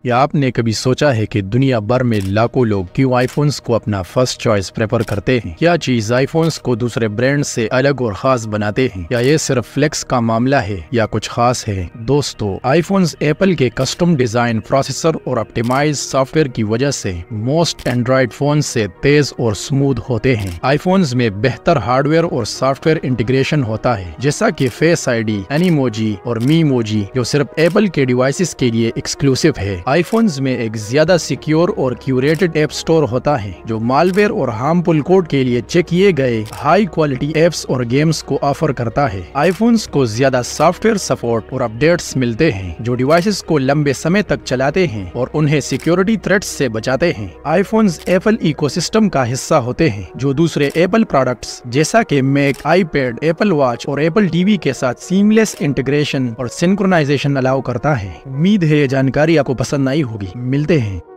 या आपने कभी सोचा है कि दुनिया भर में लाखों लोग क्यों आईफोन्स को अपना फर्स्ट चॉइस प्रेफर करते हैं? क्या चीज आईफोन्स को दूसरे ब्रांड से अलग और खास बनाते हैं, या ये सिर्फ फ्लेक्स का मामला है या कुछ खास है? दोस्तों, आईफोन्स एप्पल के कस्टम डिजाइन, प्रोसेसर और ऑप्टिमाइज सॉफ्टवेयर की वजह से मोस्ट एंड्रॉइड फोन से तेज और स्मूथ होते हैं। आईफोन्स में बेहतर हार्डवेयर और सॉफ्टवेयर इंटीग्रेशन होता है, जैसा कि फेस आईडी, एनिमोजी और मीमोजी, जो सिर्फ एप्पल के डिवाइसेस के लिए एक्सक्लूसिव है। आईफोन्स में एक ज्यादा सिक्योर और क्यूरेटेड ऐप स्टोर होता है, जो मालवेयर और हार्मफुल कोड के लिए चेक किए गए हाई क्वालिटी एप्स और गेम्स को ऑफर करता है। आईफोन्स को ज्यादा सॉफ्टवेयर सपोर्ट और अपडेट्स मिलते हैं, जो डिवाइसेस को लंबे समय तक चलाते हैं और उन्हें सिक्योरिटी थ्रेट्स से बचाते हैं। आईफोन्स एप्पल इकोसिस्टम का हिस्सा होते हैं, जो दूसरे एप्पल प्रोडक्ट्स जैसा कि मैक, आईपैड, एप्पल वॉच और एप्पल टीवी के साथ सीमलेस इंटीग्रेशन और सिंक्रोनाइजेशन अलाउ करता है। उम्मीद है ये जानकारी आपको पसंद आई होगी। मिलते हैं।